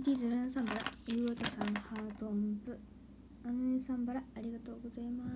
キーズルンサンバラ、ゆうおたさんハート音符、あのねさんばらありがとうございます。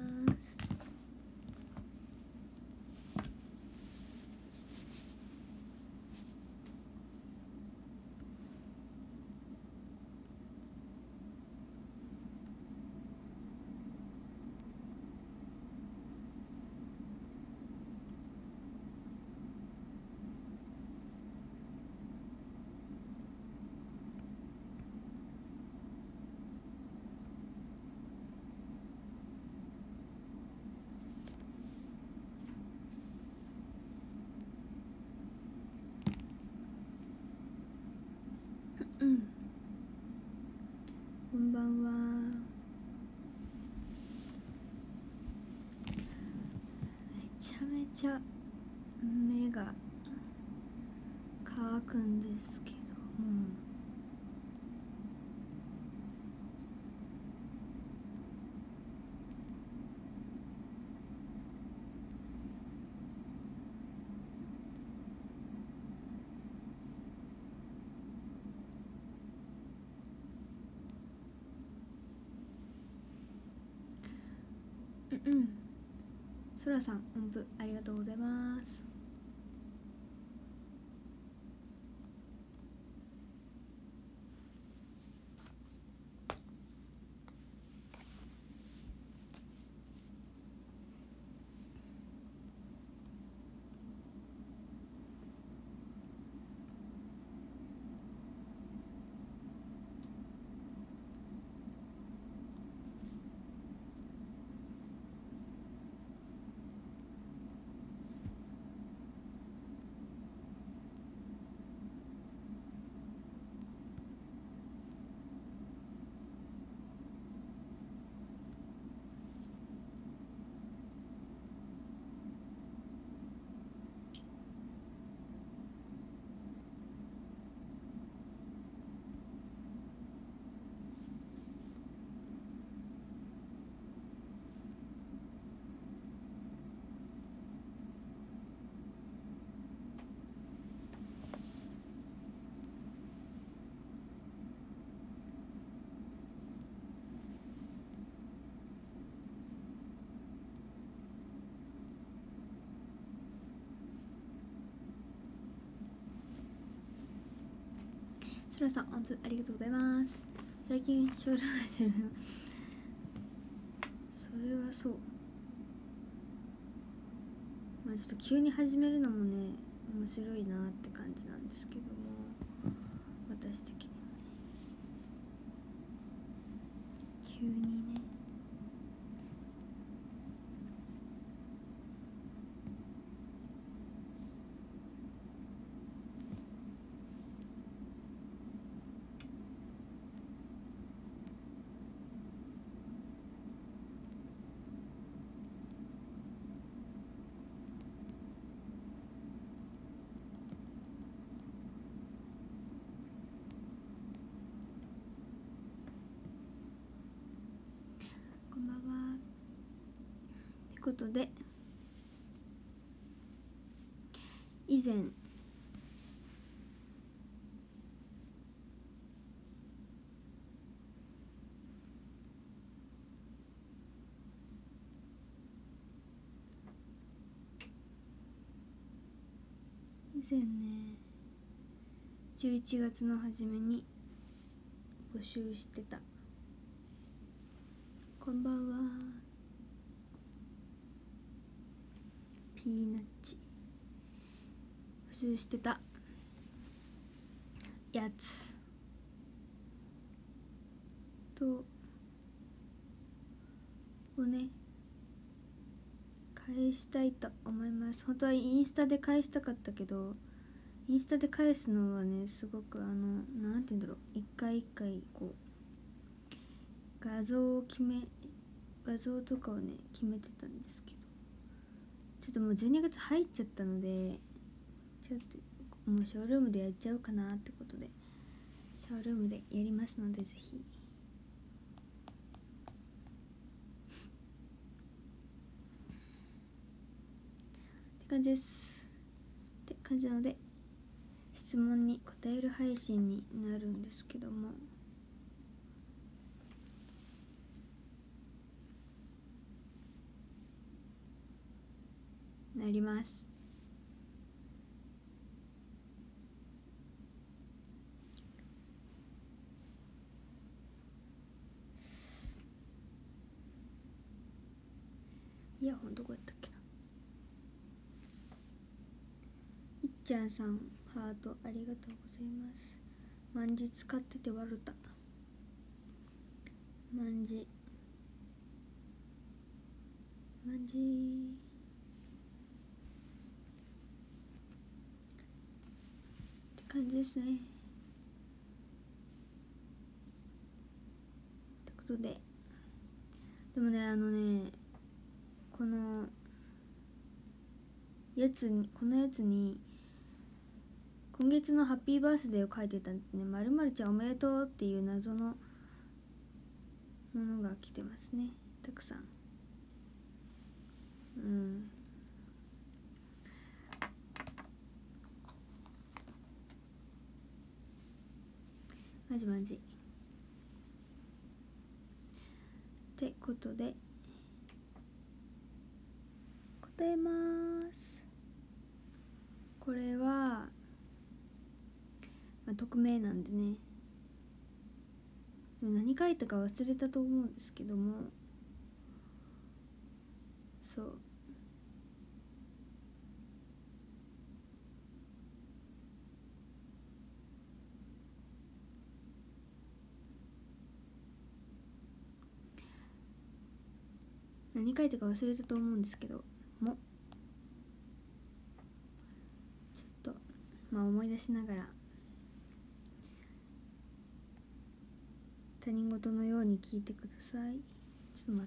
うん、こんばんは。めちゃめちゃ目が乾くんですけども、そらさん音符ありがとうございます。そらさん音符ありがとうございます。最近ショールームしてるそれはそう。まあちょっと急に始めるのもね面白いなって感じなんですけども、私的にはね急にね。こんばんは。ってことで以前ね11月の初めに募集してた、こんばんは、ピーナッチ募集してたやつとをね返したいと思います。本当はインスタで返したかったけど、インスタで返すのはねすごくなんて言うんだろう、一回一回こう画像とかをね決めてたんですけど、ちょっともう12月入っちゃったので、ちょっともうショールームでやっちゃおうかなってことで、ショールームでやりますのでぜひって感じです。って感じなので、 質問に答える配信になるんですけども、なります。イヤホンどこやったっけな。いっちゃんさんハートありがとうございます。まんじ使ってて悪た。まんじって感じですね。ってことで、でもね、このやつに今月のハッピーバースデーを書いてたんでね、〇〇ちゃんおめでとうっていう謎のものが来てますね、たくさん。マジってことで答えます。これは、匿名なんでね、何書いたか忘れたと思うんですけども、そう何書いたか忘れたと思うんですけども、ちょっと思い出しながら他人事のように聞いてください。ちょっと待って。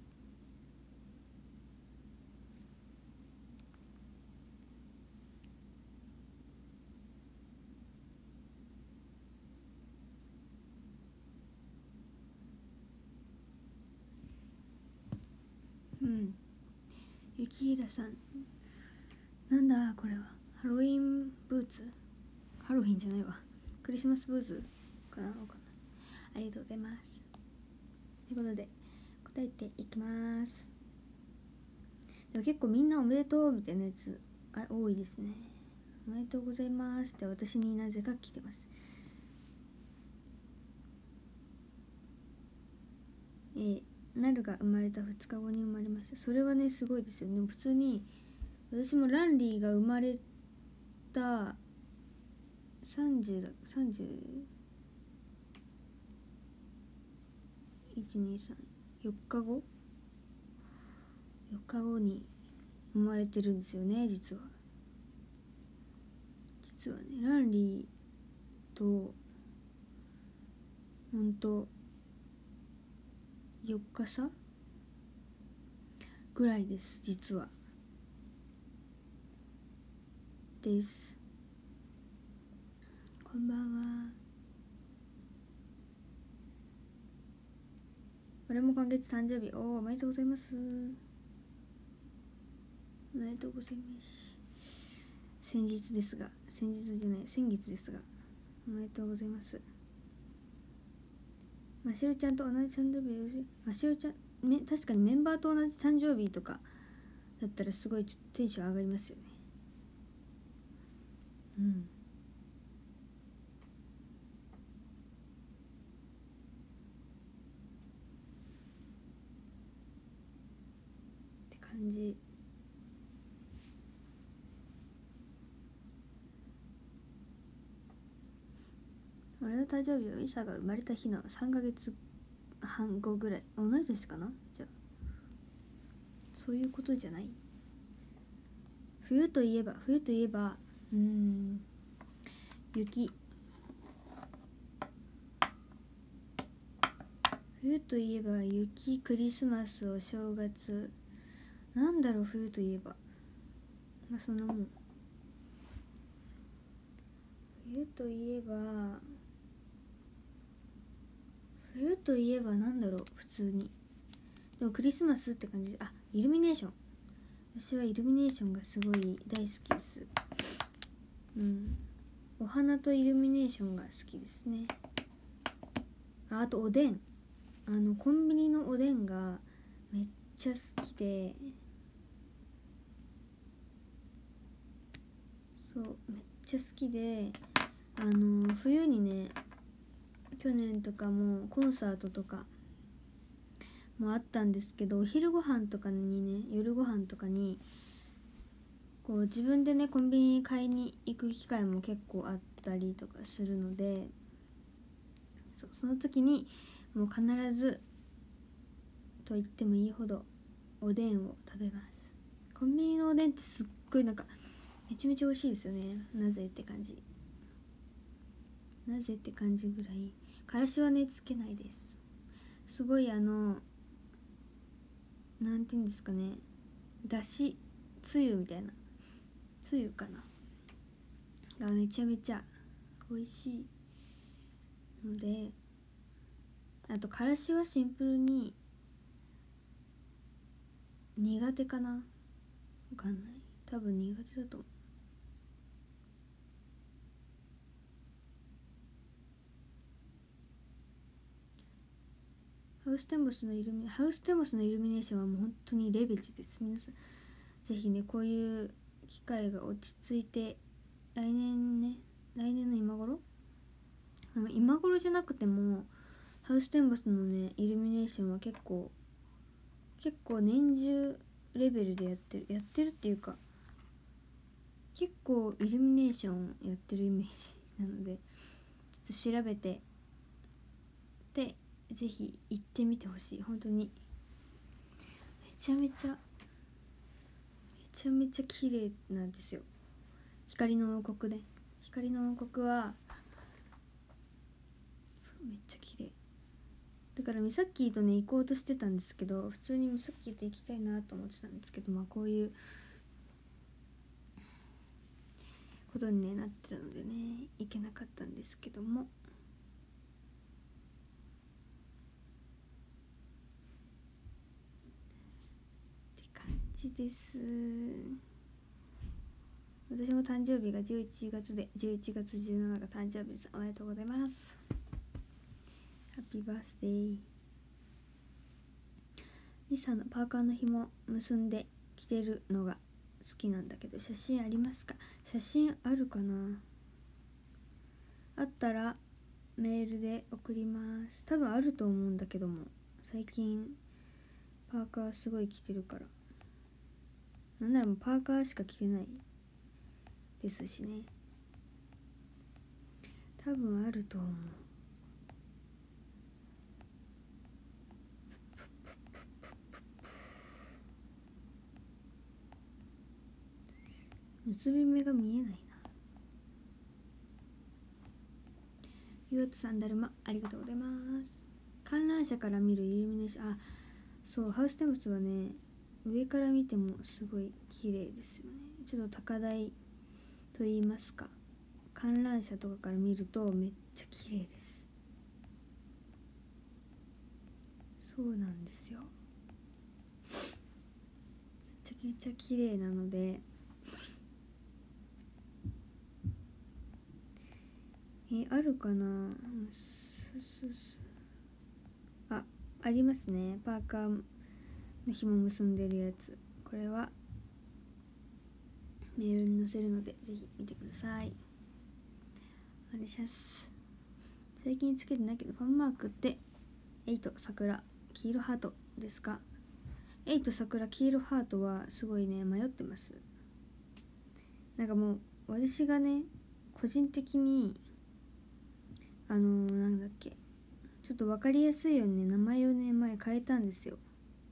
ゆきひらさん、なんだこれは。ハロウィンブーツ、ハロウィンじゃないわ、クリスマスブーツかな、わかんない。ありがとうございます。ということで答えていきます。でも結構みんなおめでとうみたいなやつ多いですね。おめでとうございますって私になぜか来てます。なるが生まれた2日後に生まれました。それはねすごいですよね。普通に私もランリーが生まれた30だ4日後に生まれてるんですよね。実はね、ランリーとほんと4日差ぐらいです、実は。です。こんばんは。俺も今月誕生日。おめでとうございます。おめでとうございます。先月ですがおめでとうございます。ましろちゃんと同じ誕生日よし、ましろちゃん確かにメンバーと同じ誕生日とかだったらすごいちょっとテンション上がりますよね。って感じ。俺の誕生日はイサが生まれた日の3ヶ月半後ぐらい。同い年かな。じゃあそういうことじゃない。冬といえば雪。冬といえば雪、クリスマス、お正月。なんだろう、冬といえばそんなもん。冬といえばなんだろう、普通に。でもクリスマスって感じで、イルミネーション。私はイルミネーションがすごい大好きです。 お花とイルミネーションが好きですね。あとおでん、コンビニのおでんがめっちゃ好きで、そうめっちゃ好きで、冬にね、去年とかもコンサートとかもあったんですけど、お昼ご飯とかにね、夜ご飯とかにこう自分でねコンビニに買いに行く機会も結構あったりとかするので、その時にもう必ずと言ってもいいほどおでんを食べます。コンビニのおでんってすっごいなんかめちゃめちゃ美味しいですよね。なぜって感じぐらい。からしはねつけないです。すごいなんていうんですかね、だしつゆみたいな、つゆかながめちゃめちゃ美味しいので、あとからしはシンプルに苦手かな、わかんない、多分苦手だと思う。ハウステンボスのイルミネーションはもう本当にレベチです。皆さんぜひね、こういう機会が落ち着いて、来年の今頃じゃなくてもハウステンボスのねイルミネーションは結構年中レベルでやってるっていうか、結構イルミネーションやってるイメージなので、ちょっと調べてでぜひ行ってみてほしい。本当にめちゃめちゃ綺麗なんですよ。光の王国はめっちゃ綺麗だから、ミサッキーとね行こうとしてたんですけど、普通にミサッキーと行きたいなと思ってたんですけど、こういうことに、なってたのでね行けなかったんですけども、って感じです。私も誕生日が11月で、11月17が誕生日です。おめでとうございます。ハッピーバースデー。ミサのパーカーの紐結んで着てるのが好きなんだけど、写真ありますか？写真あるかな？あったらメールで送ります。多分あると思うんだけども、最近パーカーすごい着てるから、なんならもうパーカーしか着てないですしね。多分あると思う。結び目が見えないな。ゆうとさん、だるまありがとうございます。観覧車から見るイルミネーション、そう、ハウステンボスはね上から見てもすごい綺麗ですよね。ちょっと高台と言いますか、観覧車とかから見るとめっちゃ綺麗です。そうなんですよ、めちゃめちゃ綺麗なので、あるかな。ありますね。パーカーの紐結んでるやつ、これはメールに載せるのでぜひ見てください。お願いします。最近つけてないけど、ファンマークって8桜黄色ハートですか？8桜黄色ハートはすごいね迷ってます。なんかもう私がね個人的になんだっけ、ちょっと分かりやすいようにね名前をね前変えたんですよ。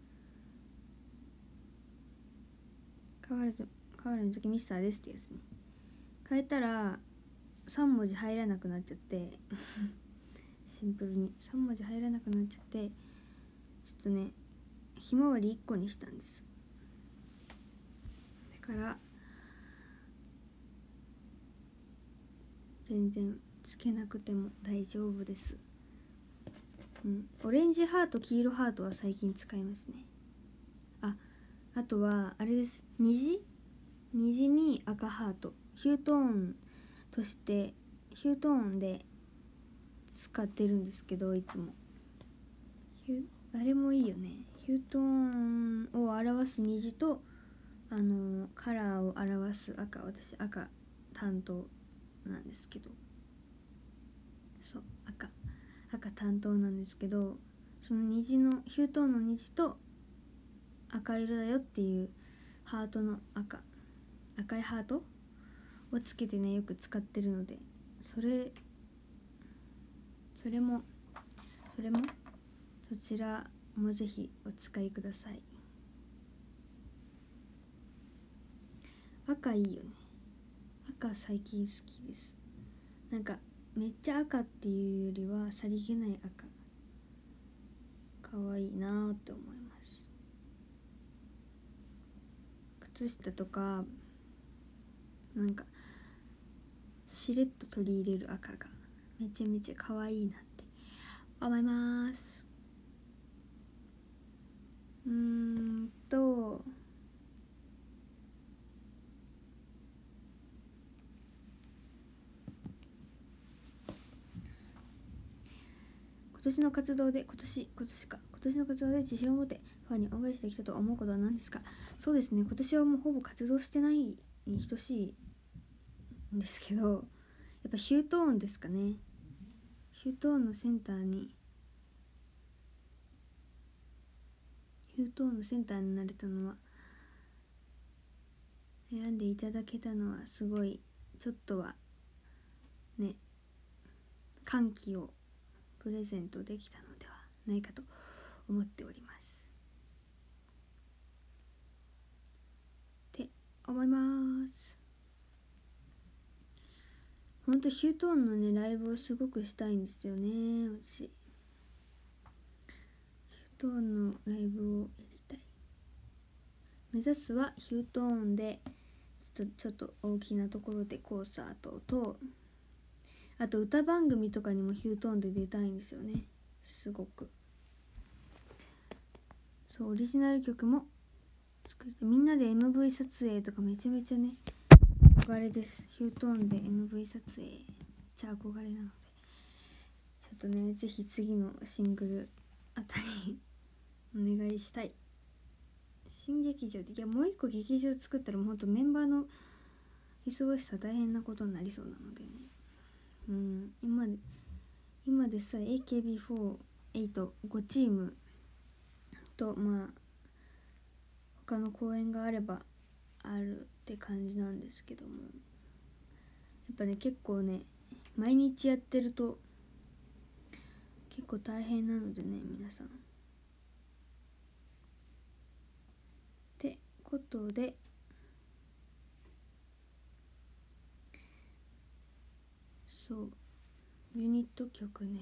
川原みずきミスターですってやつに変えたら3文字入らなくなっちゃってシンプルに3文字入らなくなっちゃって、ちょっとねひまわり1個にしたんです。だから全然つけなくても大丈夫です。オレンジハート黄色ハートは最近使いますね。あとはあれです、虹に赤ハート、ヒュートーンとしてヒュートーンで使ってるんですけど、いつもあれもいいよね。ヒュートーンを表す虹とカラーを表す赤、私赤担当なんですけど、そう赤担当なんですけど、その虹のヒュートーンの虹と赤色だよっていうハートの赤いハートをつけてね、よく使ってるので、それもそちらもぜひお使いください。赤いいよね。赤最近好きです。なんかめっちゃ赤っていうよりはさりげない赤、可愛いなーって思います。靴下とかなんかしれっと取り入れる赤がめちゃめちゃ可愛いなって思います。今年の活動で自信を持ってファンに恩返しできたと思うことは何ですか？そうですね、今年はもうほぼ活動してないに等しいんですけど、やっぱヒュートーンですかね。ヒュートーンのセンターになれたのは、選んでいただけたのはすごい、ちょっとはね、歓喜をプレゼントできたのではないかと思っておりますって思います。ほんとヒュートーンのねライブをすごくしたいんですよね。私ヒュートーンのライブをやりたい。目指すはヒュートーンでちょっと大きなところでコンサートと、あと歌番組とかにもヒュートーンで出たいんですよね。すごくそうオリジナル曲も作って、みんなで MV 撮影とかめちゃめちゃね憧れです。ヒュートーンで MV 撮影めっちゃ憧れなので、ちょっとねぜひ次のシングルあたりお願いしたい。新劇場で、いやもう一個劇場作ったらもうほんとメンバーの忙しさ大変なことになりそうなのでね。今でさえ AKB48 チームと他の公演があればあるって感じなんですけども、やっぱね結構ね毎日やってると結構大変なのでね、皆さんってことで、そうユニット曲ね、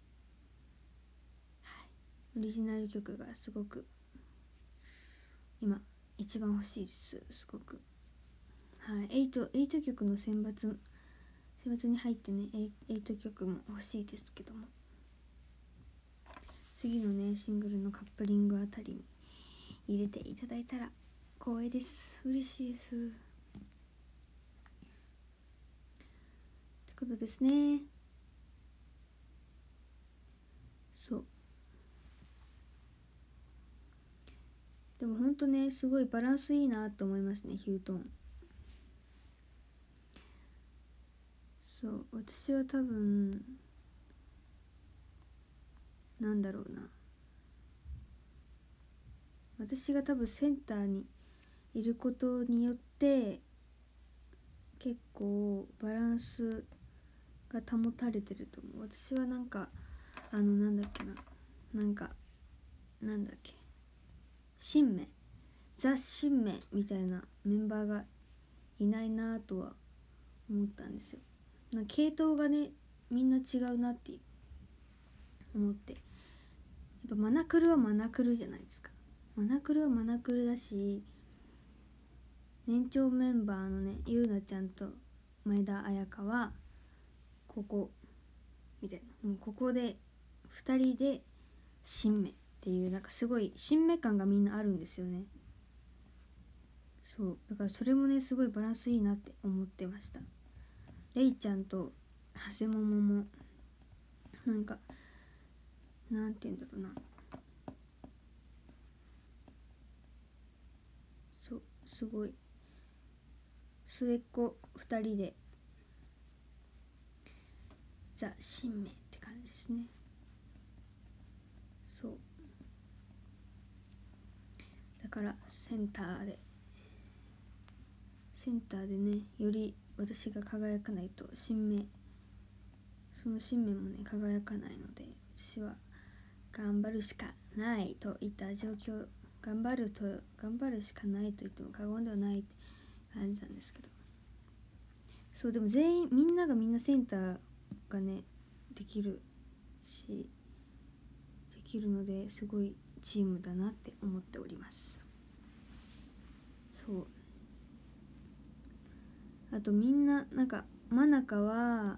オリジナル曲がすごく今一番欲しいです。すごく8曲の選抜に入ってね、8曲も欲しいですけども、次のねシングルのカップリングあたりに入れていただいたら光栄です。嬉しいですってことですね。そうでもほんとねすごいバランスいいなと思いますね、ヒュートーン。そう私は多分なんだろうな、私が多分センターにいることによって結構バランスが保たれてると思う。私はなんかなんだっけ新芽ザ・新芽みたいなメンバーがいないなとは思ったんですよ。系統がねみんな違うなって思って、やっぱマナクルはマナクルじゃないですか。マナクルはマナクルだし、年長メンバーのねゆうなちゃんと前田彩香はここみたいな、もうここで2人で新芽っていう、なんかすごい新芽感がみんなあるんですよね。そうだからそれもねすごいバランスいいなって思ってました。レイちゃんと長谷桃もなんかなんて言うんだろうな、そうすごい末っ子2人でザ・新芽って感じですね。そうだからセンターでね、より私が輝かないとその新芽もね輝かないので、私は頑張るしかないといった状況、頑張るしかないと言っても過言ではないって感じなんですけど、そうでもみんながセンターがねできるのですごいチームだなって思っております。そうあとみんななんか真中は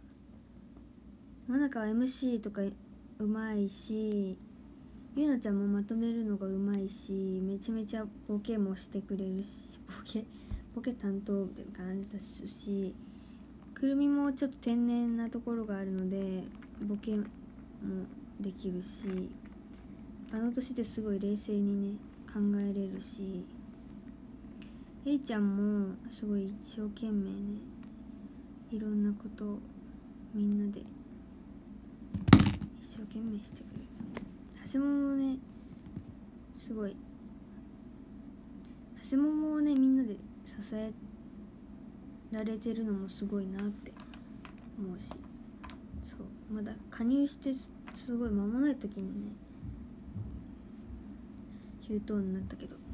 MC とかうまいし、ゆなちゃんもまとめるのがうまいし、めちゃめちゃボケもしてくれるし、ボケ担当みたいな感じですし、くるみもちょっと天然なところがあるのでボケもできるし、あの年ですごい冷静にね考えれるし、A ちゃんもすごい一生懸命ねいろんなことをみんなで一生懸命してくれる。長谷桃もねすごい、長谷桃をねみんなで支えられてるのもすごいなって思うし、そうまだ加入してすごい間もない時にねヒュートーンになったけど、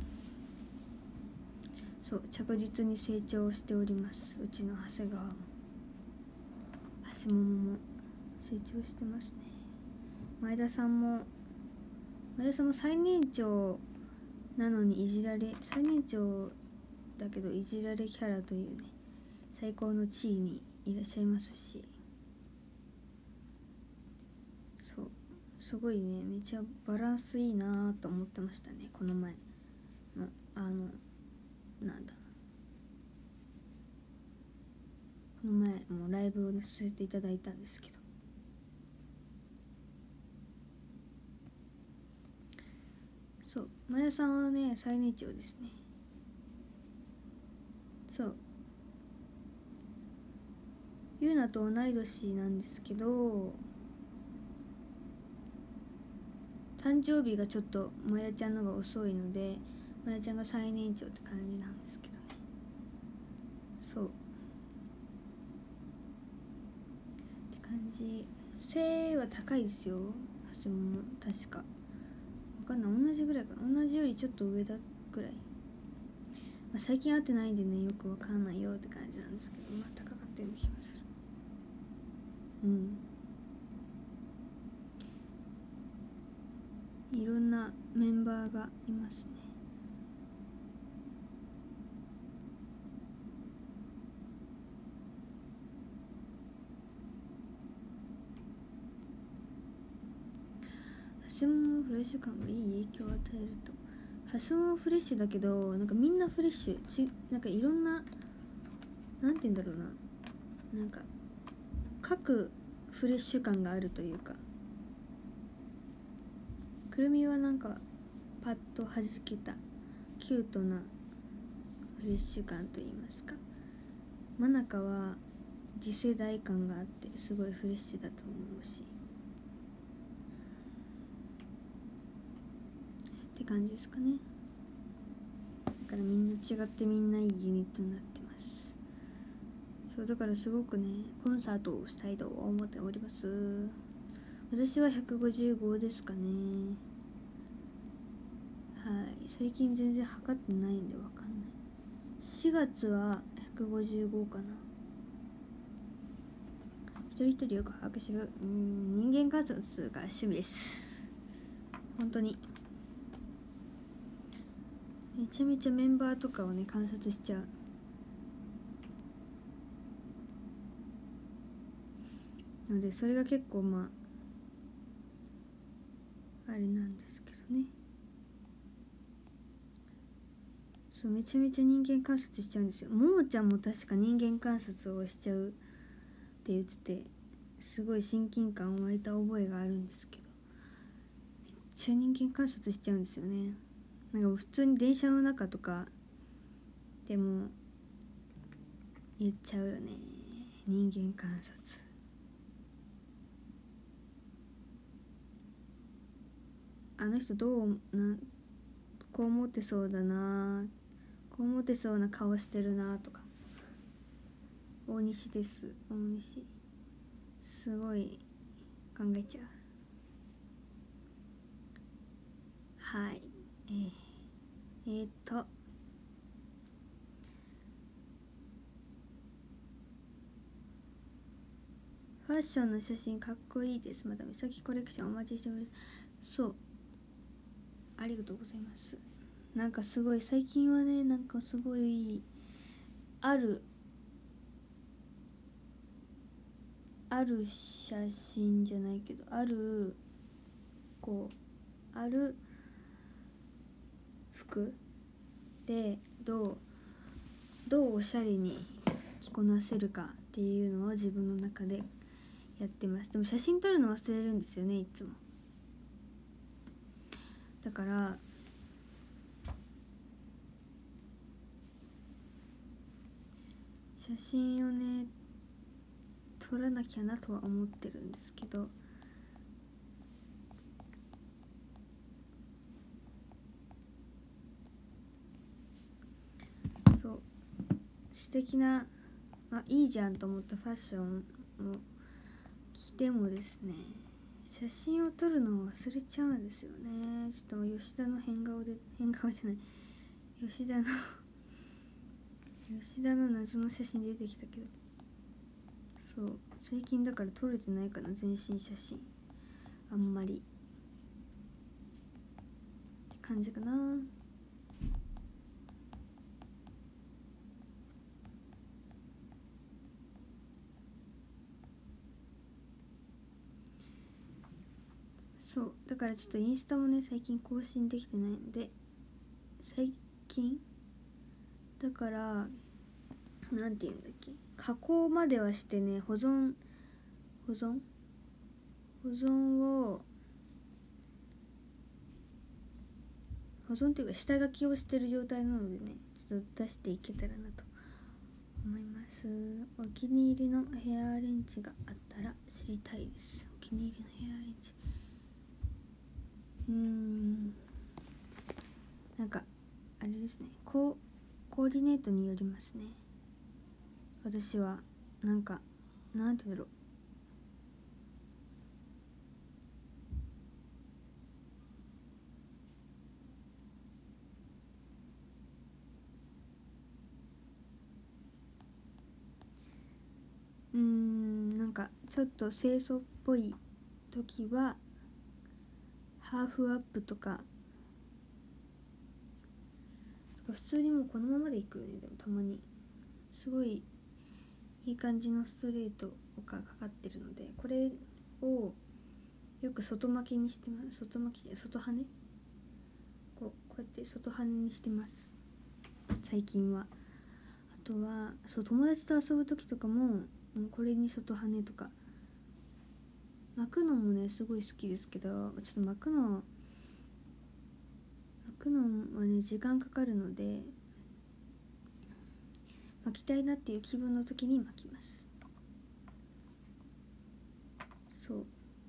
そう着実に成長しております。うちの長谷川も長谷桃も成長してますね。前田さんも最年長なのに最年長だけどいじられキャラというね最高の地位にいらっしゃいますし、そうすごいねめっちゃバランスいいなと思ってましたね。この前のなんだこの前もライブを、ね、させていただいたんですけど、そう前田さんはね最年長ですね。そうゆうなと同い年なんですけど、誕生日がちょっと前田ちゃんの方が遅いので前田ちゃんが最年長って感じなんですけどね。そうって感じ。背は高いですよ長谷も確か分かんない、同じぐらいかな、同じよりちょっと上だぐらい、まあ、最近会ってないんでねよく分かんないよって感じなんですけど、まあ高かったような気がする。いろんなメンバーがいますね。橋本フレッシュ感がいい影響を与えると、橋本フレッシュだけどなんかみんなフレッシュなんかいろんななんて言うんだろうな、なんか各フレッシュ感があるというか、くるみはなんかパッと弾けたキュートなフレッシュ感といいますか、真中は次世代感があってすごいフレッシュだと思うしって感じですかね。だからみんな違ってみんないいユニットになってます。そうだからすごくねコンサートをしたいと思っております。私は155ですかね。はい、最近全然測ってないんでわかんない。4月は155かな。一人一人よく把握する人間観察が趣味です。本当にめちゃめちゃメンバーとかをね観察しちゃうので、それが結構まああれなんですけどね。そうめちゃめちゃ人間観察しちゃうんですよ。ももちゃんも確か人間観察をしちゃうって言ってて、 すごい親近感湧いた覚えがあるんですけど、めっちゃ人間観察しちゃうんですよね。なんか普通に電車の中とかでも言っちゃうよね、人間観察。あの人こう思ってそうだな、こう思ってそうな顔してるなとか。大西です。大西すごい考えちゃう。はい。ファッションの写真かっこいいです。また美咲コレクションお待ちしております。そう、ありがとうございます。なんかすごい最近はね、なんかすごいある写真じゃないけど、ある服でどうおしゃれに着こなせるかっていうのを自分の中でやってます。でも写真撮るの忘れるんですよね、いつも。だから写真をね撮らなきゃなとは思ってるんですけど、そう素敵な、いいじゃんと思ったファッションを着てもですね、写真を撮るのを忘れちゃうんですよね。ちょっと吉田の変顔じゃない、吉田の謎の写真出てきたけど、そう最近だから撮れてないかな、全身写真あんまりって感じかな。そうだからちょっとインスタもね最近更新できてないので、最近だからなんていうんだっけ、加工まではしてね、保存っていうか下書きをしてる状態なのでね、ちょっと出していけたらなと思います。お気に入りのヘアアレンジがあったら知りたいです。お気に入りのヘアアレンジ、なんかあれですね、コーディネートによりますね。私はなんかなんて言うんだろう、なんかちょっと清楚っぽい時はハーフアップとか普通にもうこのままでいくよね。でもたまにすごいいい感じのストレートがかかってるので、これをよく外巻きにしてます。外羽こうやって外羽にしてます最近は。あとはそう友達と遊ぶ時とかもこれに外羽とか巻くのもねすごい好きですけど、ちょっと巻くのはね時間かかるので、巻きたいなっていう気分の時に巻きます。そう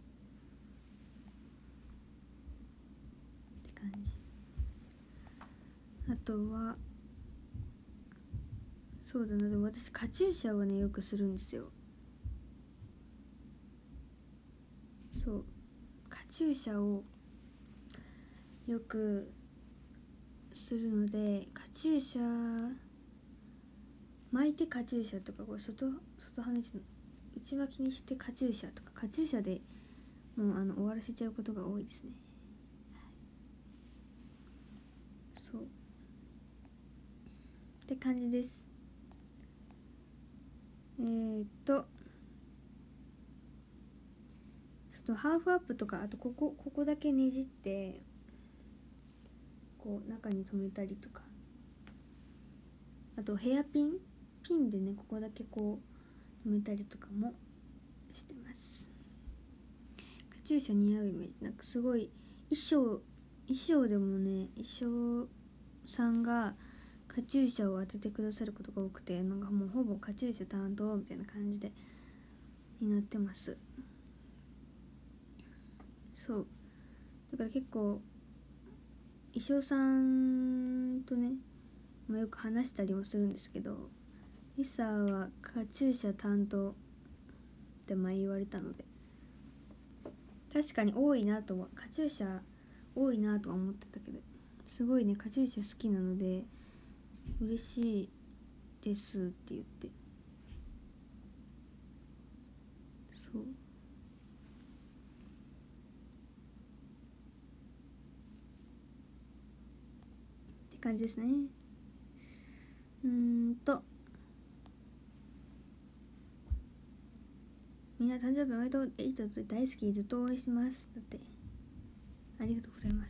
って感じ。あとはそうだな、でも私カチューシャをねよくするんですよ。そうカチューシャをよくするので、カチューシャ巻いてカチューシャとか、これ外羽内巻きにしてカチューシャとか、カチューシャでもう終わらせちゃうことが多いですね。そうって感じです。そのハーフアップとか、あとここだけねじってこう中に留めたりとか、あとヘアピンでねここだけこう留めたりとかもしてます。カチューシャ似合うイメージ、なんかすごい衣装でもね、衣装さんがカチューシャを当ててくださることが多くて、なんかもうほぼカチューシャ担当みたいな感じでになってます。そうだから結構衣装さんとね、よく話したりもするんですけど、リサはカチューシャ担当って前言われたので、確かに多いなとは、カチューシャ多いなとは思ってたけど、すごいねカチューシャ好きなので嬉しいですって言って、そうって感じですね。みんな誕生日おめでとう。エイト大好き、ずっと応援します。だって、ありがとうございます。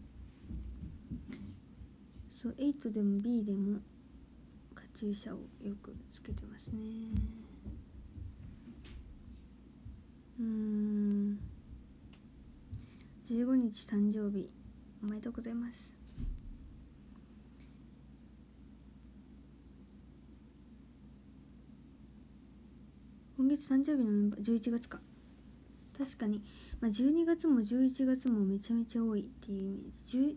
そう、8でも B でもカチューシャをよくつけてますね。15日誕生日おめでとうございます。今月誕生日のメンバー11月か。確かに、12月も11月もめちゃめちゃ多いっていうイメー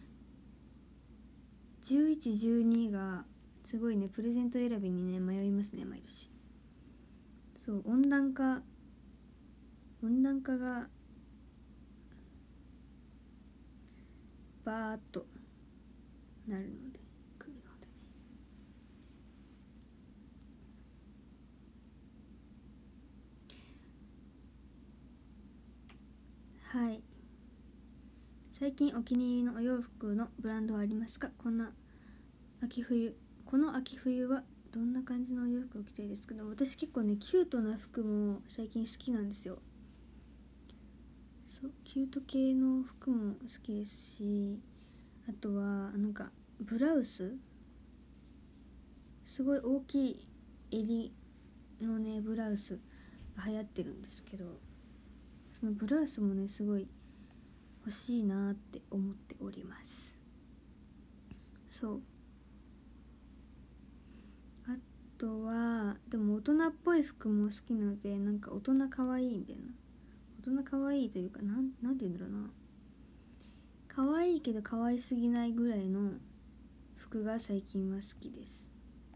ジ。11、12がすごいね、プレゼント選びにね迷いますね、毎年。そう、温暖化がバーっとなるので、来るのでね。はい。最近お気に入りのお洋服のブランドはありますか？この秋冬はどんな感じのお洋服を着たいですけど、私結構ねキュートな服も最近好きなんですよ。そう、キュート系の服も好きですし、あとはなんかブラウス、すごい大きい襟のねブラウスが流行ってるんですけど、そのブラウスもねすごい欲しいなって思っております。そう、あとはでも大人っぽい服も好きなので、なんか大人かわいいみたいな、大人かわいいというか、なんて言うんだろうな、かわいいけどかわいすぎないぐらいの服が最近は好きです。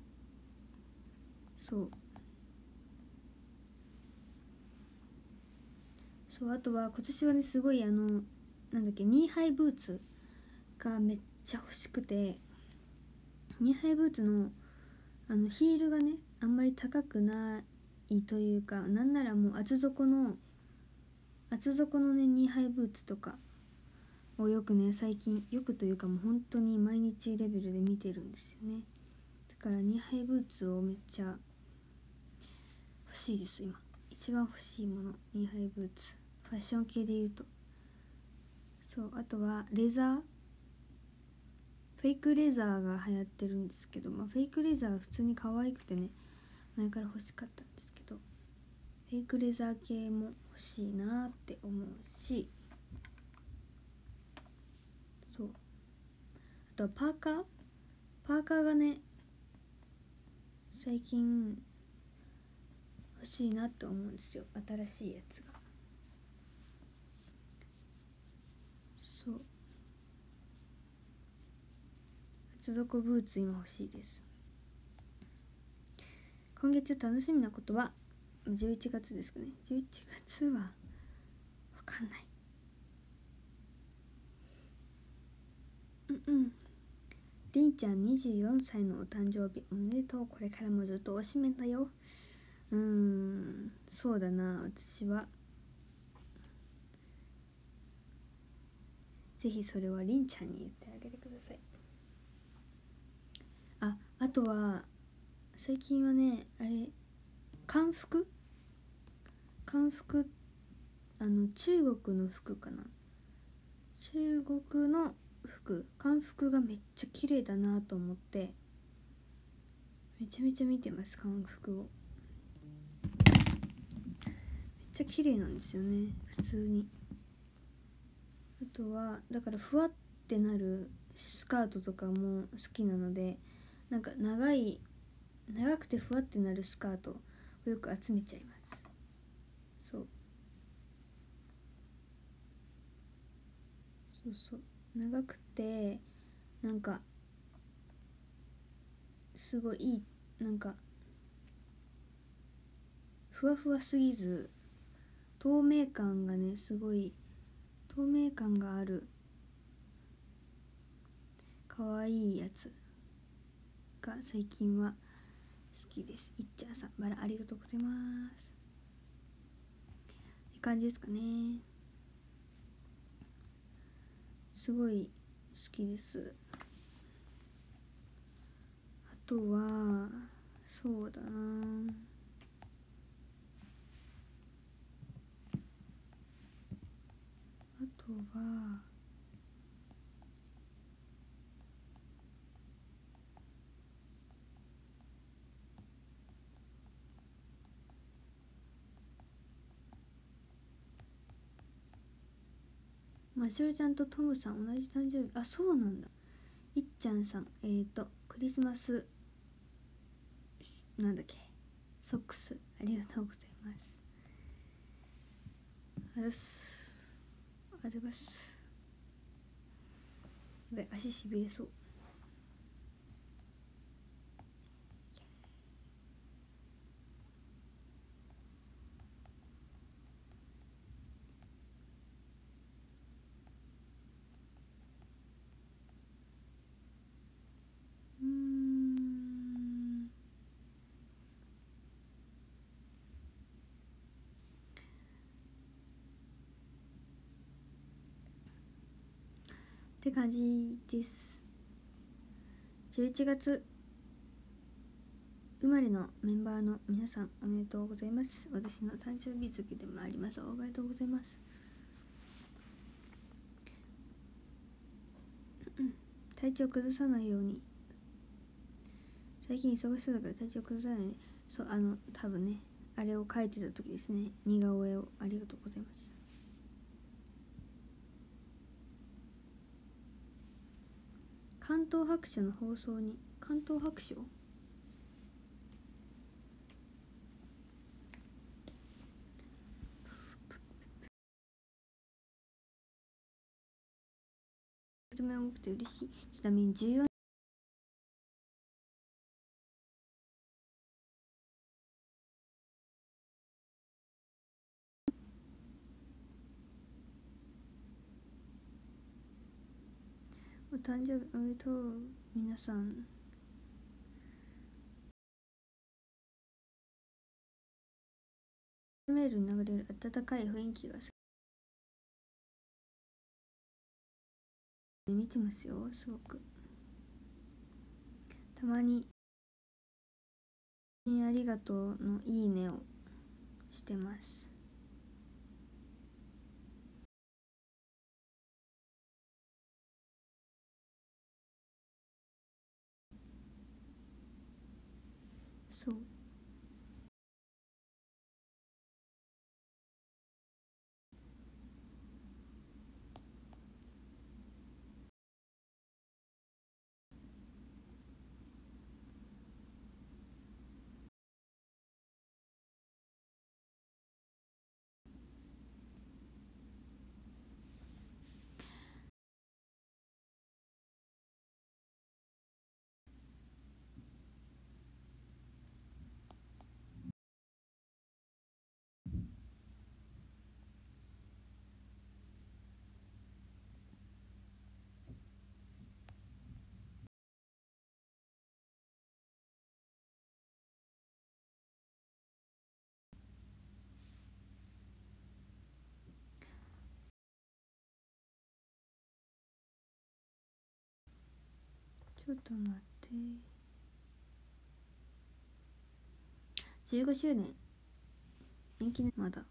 そう、あとは今年はねすごいなんだっけ、ニーハイブーツがめっちゃ欲しくて、ニーハイブーツのヒールがねあんまり高くないというか、なんならもう厚底のねニーハイブーツとかをよくね、最近よくというかもう本当に毎日レベルで見てるんですよね。だからニーハイブーツをめっちゃ欲しいです。今一番欲しいもの、ニーハイブーツ。ファッション系で言うとそう、あとはレザー、フェイクレザーが流行ってるんですけど、フェイクレザーは普通に可愛くてね前から欲しかったんですけど、フェイクレザー系も欲しいなって思うし、そう、あとはパーカーがね最近欲しいなって思うんですよ、新しいやつが。そう、厚底ブーツ今欲しいです。今月楽しみなことは11月ですかね。11月は分かんない。りんちゃん24歳のお誕生日おめでとう。これからもずっとおしめだよ。そうだな、私はぜひそれはりんちゃんに言ってあげてください。あとは最近はね、あれ、漢服中国の服かな、中国の漢服がめっちゃ綺麗だなと思ってめちゃめちゃ見てます、漢服を。 ちゃ綺麗なんですよね、普通に。あとはだからふわってなるスカートとかも好きなので、なんか長くてふわってなるスカートをよく集めちゃいます。そう長くてなんかすごいいい、なんかふわふわすぎず透明感がね、すごい透明感があるかわいいやつが最近は好きです。いっちゃんさん、バラありがとうございます。って感じですかね。すごい好きです。あとはそうだな、あとはましろちゃんとトムさん同じ誕生日。あ、そうなんだ。いっちゃんさん、クリスマスなんだっけ、ソックスありがとうございます。あざす、あざます。やばい、足しびれそう。って感じです。11月生まれのメンバーの皆さん、おめでとうございます。私の誕生日付でもあります。おめでとうございます。体調崩さないように。最近忙しそうだから体調崩さないように。そう、多分ね、あれを書いてた時ですね。似顔絵を。ありがとうございます。関東白書の放送に。関東白書とても多くて嬉しい。ちなみに14お誕生日おめでとう。皆さんメールに流れる温かい雰囲気が見てますよ。すごくたまにありがとうのいいねをしてます。そうちょっと待って、15周年人気ね、まだ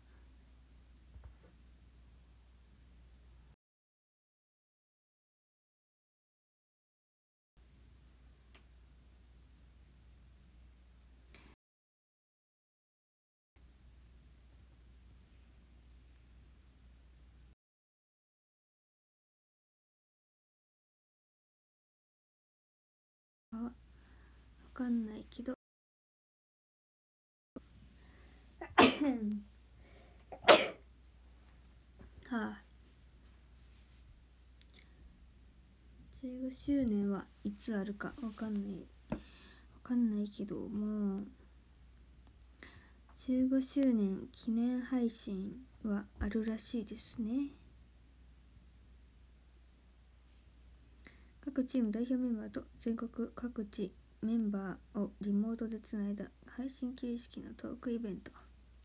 かんないけどはあ、15周年はいつあるかわかんないけど、もう15周年記念配信はあるらしいですね。各チーム代表メンバーと全国各地メンバーをリモートでつないだ配信形式のトークイベント。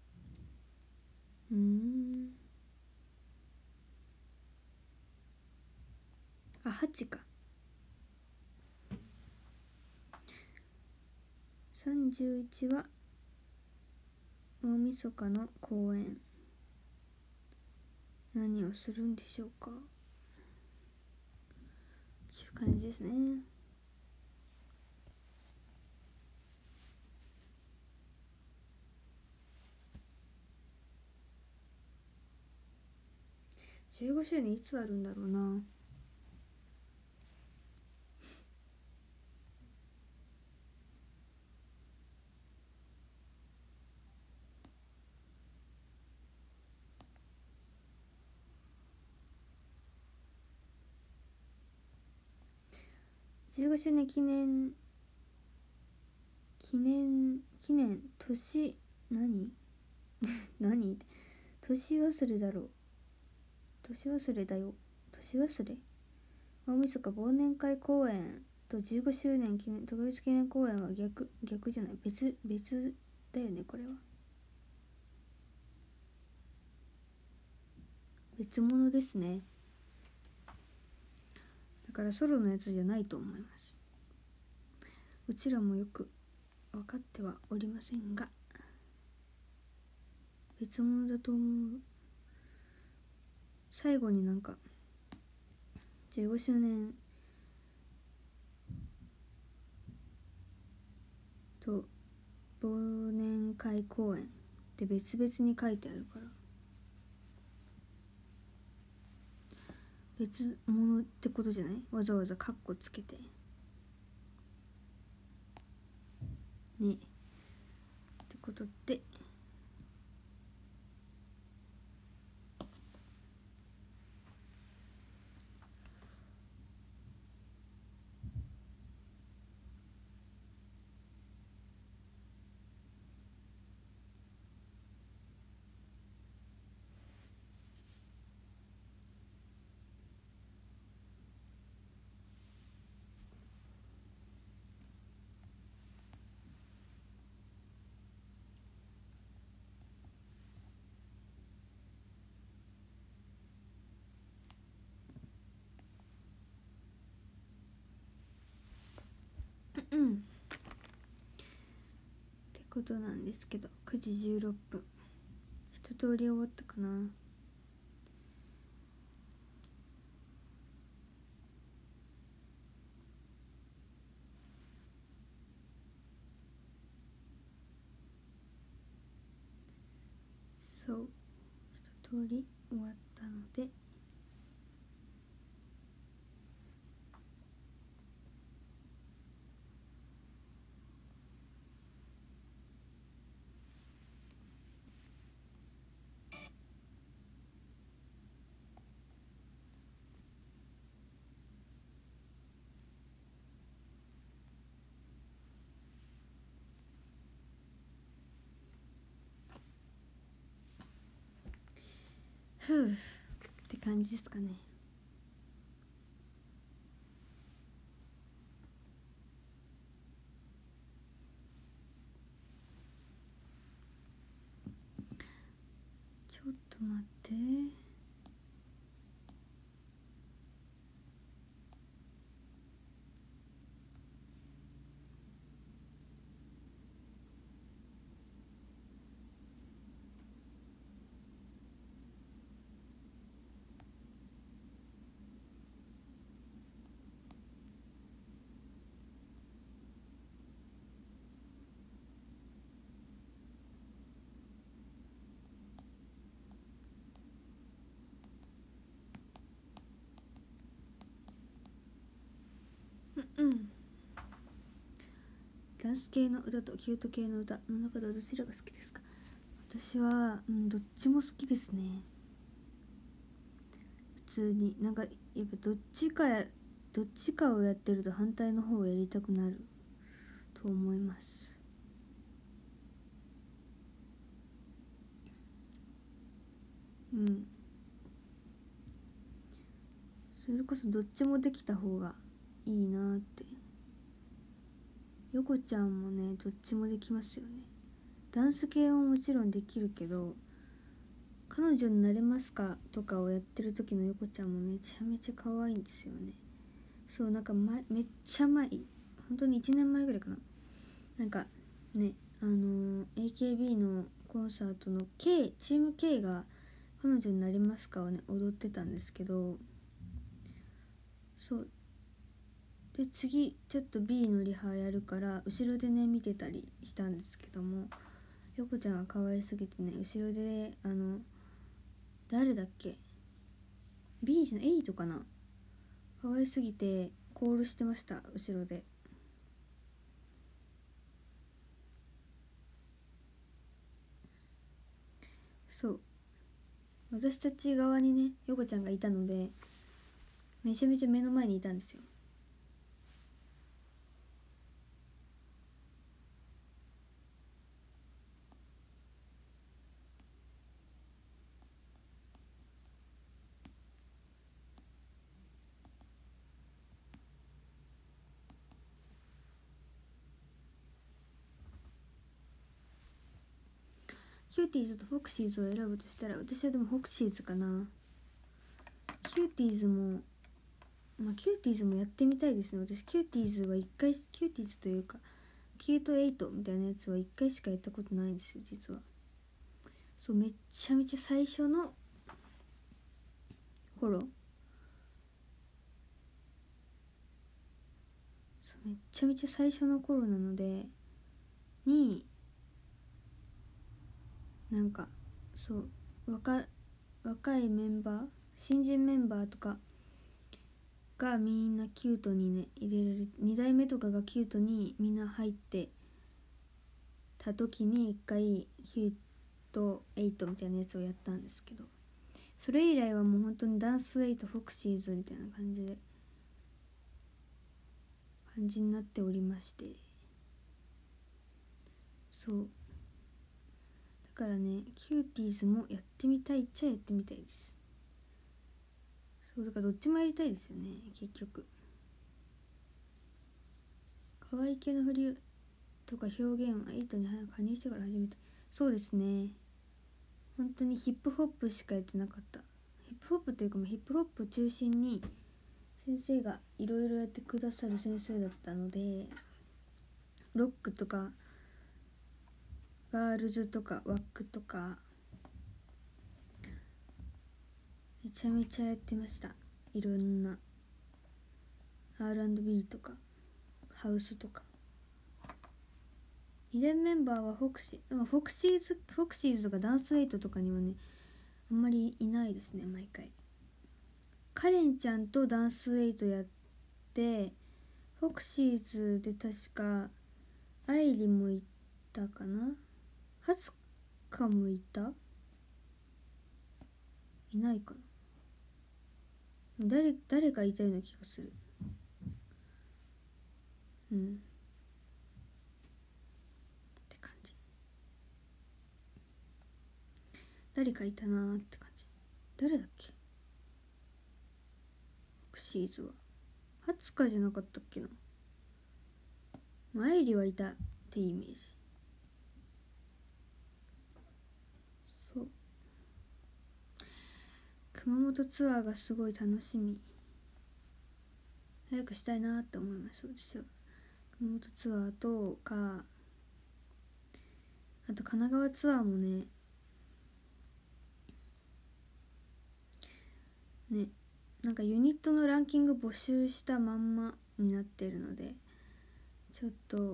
あ、8か。31は大晦日の公演。何をするんでしょうか。っていう感じですね。15周年いつあるんだろうな。15周年記念年何年忘れだろう。年忘れだよ。年忘れ。大晦日忘年会公演と15周年特別記念公演は逆じゃない、別だよね。これは別物ですね。だからソロのやつじゃないと思います。うちらもよく分かってはおりませんが、別物だと思う。最後になんか15周年と忘年会公演って別々に書いてあるから、別物ってことじゃない？わざわざカッコつけてねってことって。ってことなんですけど、9時16分一通り終わったかな。そう、一通り終わったので、ふうって感じですかね。ちょっと待って。 ダンス系の歌とキュート系の歌の中でどちらが好きですか？私は、どっちも好きですね。普通になんかやっぱどっちかをやってると反対の方をやりたくなると思います。それこそどっちもできた方がいいなって。ヨコちゃんもねどっちもできますよね。ダンス系はもちろんできるけど、彼女になれますかとかをやってる時のヨコちゃんもめちゃめちゃ可愛いんですよね。そうなんか、めっちゃ前、本当に1年前ぐらいかな、なんかねAKB のコンサートのチーム K が彼女になりますかをね踊ってたんですけど、そうで次ちょっと B のリハやるから後ろでね見てたりしたんですけども、ヨコちゃんが可愛すぎてね後ろで誰だっけ B じゃない8かな、可愛すぎてコールしてました後ろで。そう私たち側にねヨコちゃんがいたのでめちゃめちゃ目の前にいたんですよ。キューティーズとフォクシーズを選ぶとしたら私はでもフォクシーズかな。キューティーズもキューティーズもやってみたいですね。私キューティーズは1回、キューティーズというかキュート8みたいなやつは1回しかやったことないんですよ実は。そうめっちゃめちゃ最初の頃、そうめっちゃめちゃ最初の頃なのでになんかそう若いメンバー、新人メンバーとかがみんなキュートにね入れられ、2代目とかがキュートにみんな入ってた時に1回キュート8みたいなやつをやったんですけど、それ以来はもう本当にダンス8フォクシーズみたいな感じになっておりまして、そうだからねキューティーズもやってみたいっちゃやってみたいです。そうだからどっちもやりたいですよね結局。可愛い系の振りとか表現は8に早く加入してから始めた。そうですね、本当にヒップホップしかやってなかった。ヒップホップというかヒップホップを中心に先生がいろいろやってくださる先生だったので、ロックとかガールズとかワックとかめちゃめちゃやってました。いろんな R&B とかハウスとか。2代メンバーはフォクシーズとかダンスエイトとかにはねあんまりいないですね。毎回カレンちゃんとダンスエイトやって、フォクシーズで確かアイリもいたかな、ハツカもいないかな、誰かいたような気がする。って感じ。誰かいたなーって感じ。誰だっけ、フォクシーズはハツカじゃなかったっけな。アイリはいたってイメージ。そう熊本ツアーがすごい楽しみ、早くしたいなって思います。私は熊本ツアーとか、あと神奈川ツアーもねなんかユニットのランキング募集したまんまになってるので、ちょっと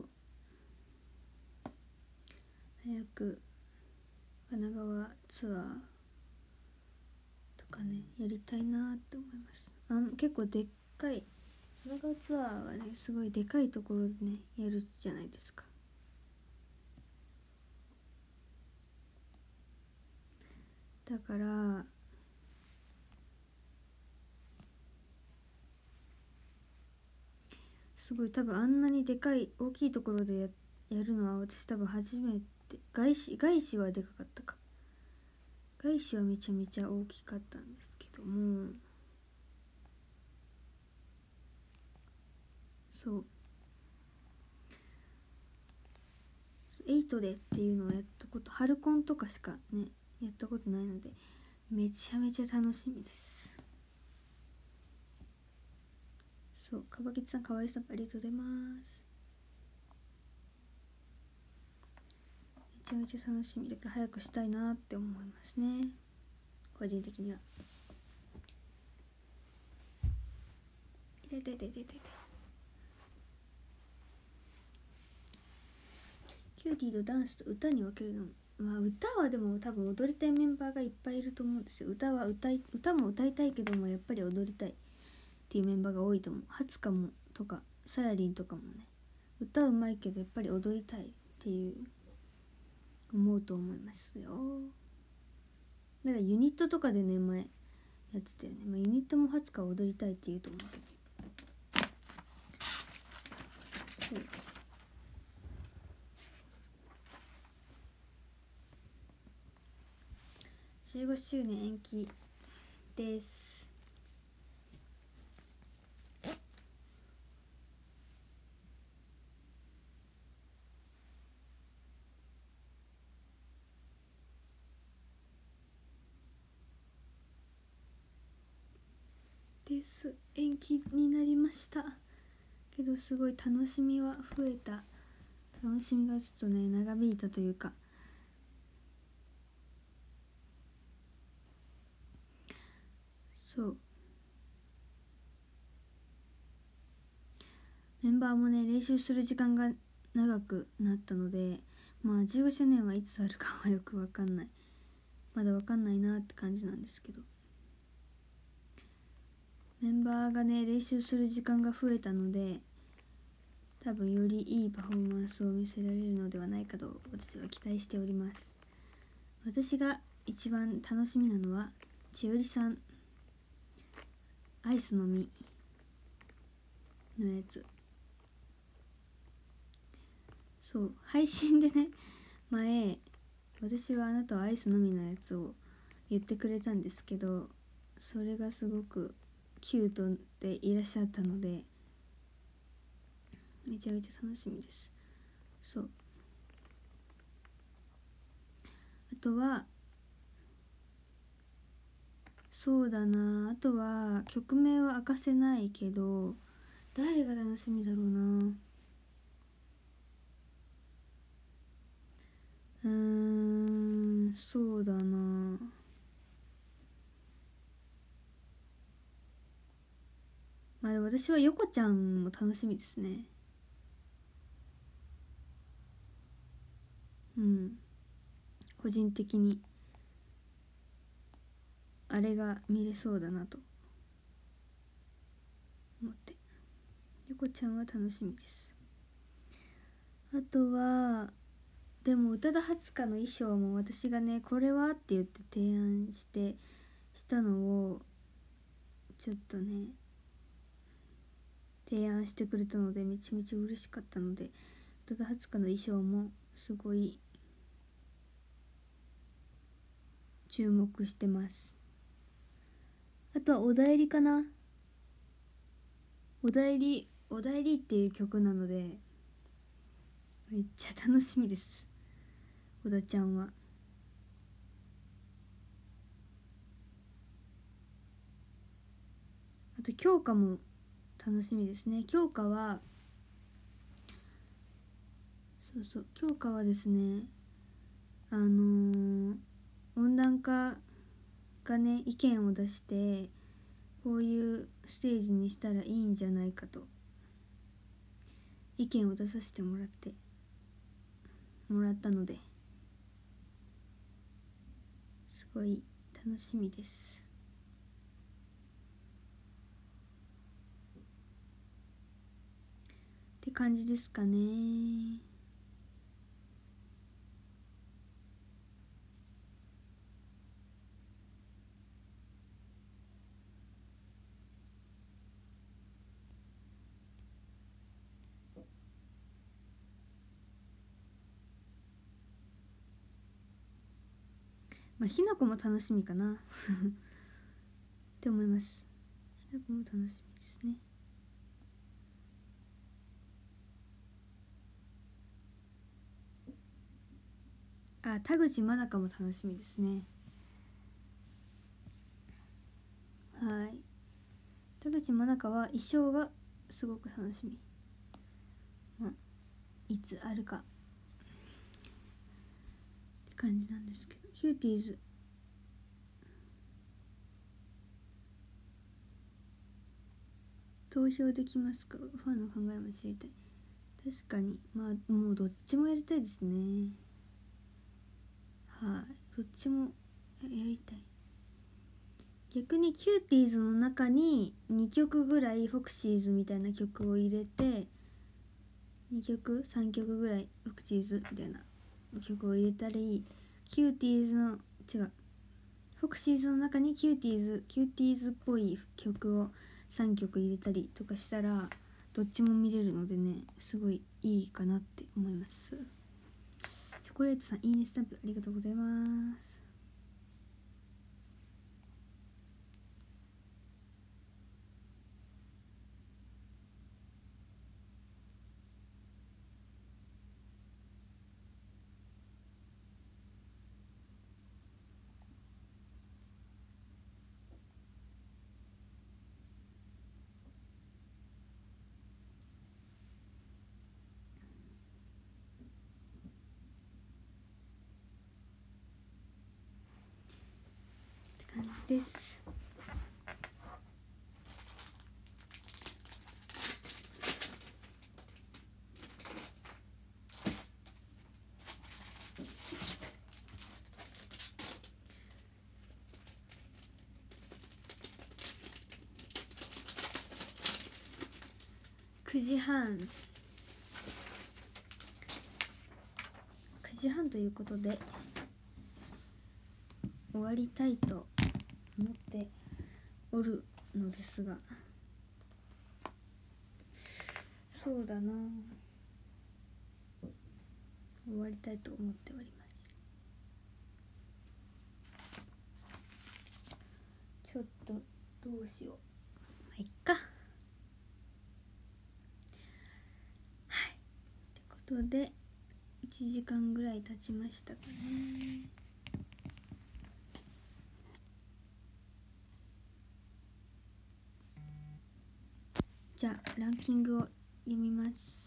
早く神奈川ツアーとかねやりたいなって思います。結構でっかい花顔ツアーはねすごいでかいところでねやるじゃないですか。だからすごい多分あんなにでかい大きいところでやるのは私多分初めて。外資はでかかったか。外資はめちゃめちゃ大きかったんですけども、そう8でっていうのをやったこと、ハルコンとかしかねやったことないのでめちゃめちゃ楽しみです。そう、かばきつさん、かわいさんありがとうございます。めちゃめちゃ楽しみだから早くしたいなって思いますね、個人的には。痛い痛い痛い痛い痛い。キューティーとダンスと歌に分けるの、まあ歌はでも多分踊りたいメンバーがいっぱいいると思うんですよ。歌も歌いたいけどもやっぱり踊りたいっていうメンバーが多いと思う。ハツカもとかさやりんとかもね、歌うまいけどやっぱり踊りたいっていう思うと思いますよ。だからユニットとかでね前やってたよね。まあ、ユニットもハツカは踊りたいって言うと思うけど、そう15周年延期です。延期になりましたけど、すごい楽しみは増えた。楽しみがちょっとね長引いたというか、そうメンバーもね練習する時間が長くなったので、まあ15周年はいつあるかはよくわかんない、まだわかんないなって感じなんですけど、メンバーがね練習する時間が増えたので多分よりいいパフォーマンスを見せられるのではないかと私は期待しております。私が一番楽しみなのは千織さんアイスの実のやつ。そう配信でね前私はあなたはアイスのみのやつを言ってくれたんですけど、それがすごくキュートでいらっしゃったのでめちゃめちゃ楽しみです。そうあとはそうだな、あとは曲名は明かせないけど誰が楽しみだろうな。そうだな、まあ私は横ちゃんも楽しみですね。うん、個人的にあれが見れそうだなと思って、横ちゃんは楽しみです。あとはでも宇多田初香の衣装も私がねこれはって言って提案したのをちょっとね提案してくれたのでめちゃめちゃ嬉しかったので、宇多田初香の衣装もすごい注目してます。あとはおだいりかな。おだいりっていう曲なのでめっちゃ楽しみです、小田ちゃんは。あと京香も楽しみですね。京香は京香はですね温暖化がね意見を出してこういうステージにしたらいいんじゃないかと意見を出させてもらったので、すごい楽しみです。 て感じですかね。まあひなこも楽しみかなって思います。ひなこも楽しみですね。あ、田口真奈香も楽しみですね。はい。田口真奈香は衣装がすごく楽しみ。まあ、いつあるかって感じなんですけど、キューティーズ投票できますか？ファンの考えも知りたい。確かに、まあもうどっちもやりたいですね。はい、どっちもやりたい。逆にキューティーズの中に2曲ぐらいフォクシーズみたいな曲を入れて、2曲3曲ぐらいフォクシーズみたいな曲を入れたり、キューティーズの違うフォクシーズの中にキューティーズっぽい曲を3曲入れたりとかしたらどっちも見れるのでね、すごいいいかなって思います。チョコレートさん、いいねスタンプありがとうございます。って感じです。9時半ということで終わりたいと思っておるのですが、そうだな、終わりたいと思っております。ちょっとどうしよう、まあいっか。はい、ってことで1時間ぐらい経ちましたかね。じゃあランキングを読みます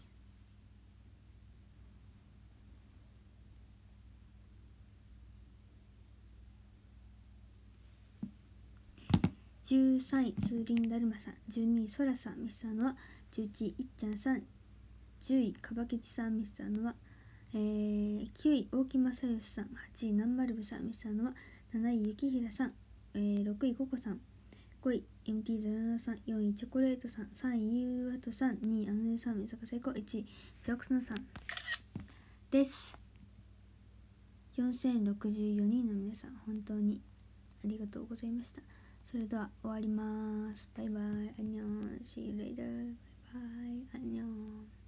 。13位ツーリンダルマさん、12位ソラさんミスターのは、11位いっちゃんさん、10位かばけちさんミスターのは、9位大木正義さん、8位南丸部さんミスターのは、7位雪平さん、6位ココさん、5位 MT07 さん、4位チョコレートさん、3位ゆうあとさん、2位あのねさん、みさか成功、1位ジャクソンさんです。4064人の皆さん、本当にありがとうございました。それでは終わります。バイバイ。アンニョン。See you later. バイバイ。アンニョン。